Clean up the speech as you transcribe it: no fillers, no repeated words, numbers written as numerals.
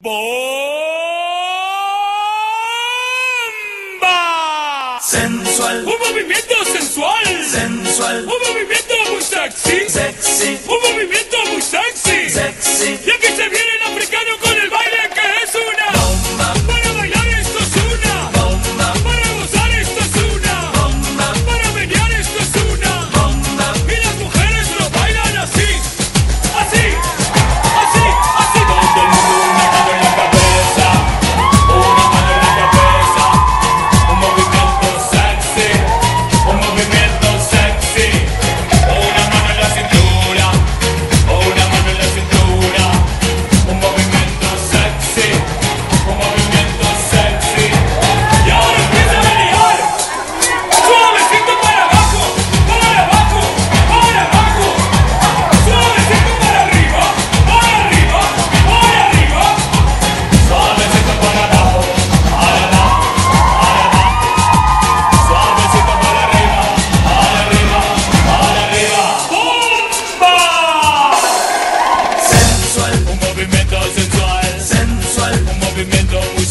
¡Bomba! Sensual, Un movimiento sensual, sensual, un movimiento muy sexy, sexy, un movimiento muy sexy. sexy. Y aquí se viene el africano con el baile que es una Bomba, para bailar esto es una bomba, para gozar esto es una bomba, para menear esto es una bomba. y las mujeres lo bailan así, así, así, así. Todo el mundo una mano en la cabeza, una mano en la cabeza, un movimiento sexy, un movimiento sexy, una mano en la cintura, una mano en la cintura, un movimiento sexy, un movimiento sexy. Y ahora empieza a menear, suavecito para abajo, para abajo, para abajo, suavecito para arriba, para arriba, para arriba, suavecito para abajo, para abajo, para abajo, suavecito para arriba, para arriba, para arriba. ¡Bomba! Sensual, Un movimiento sensual, sensual, un movimiento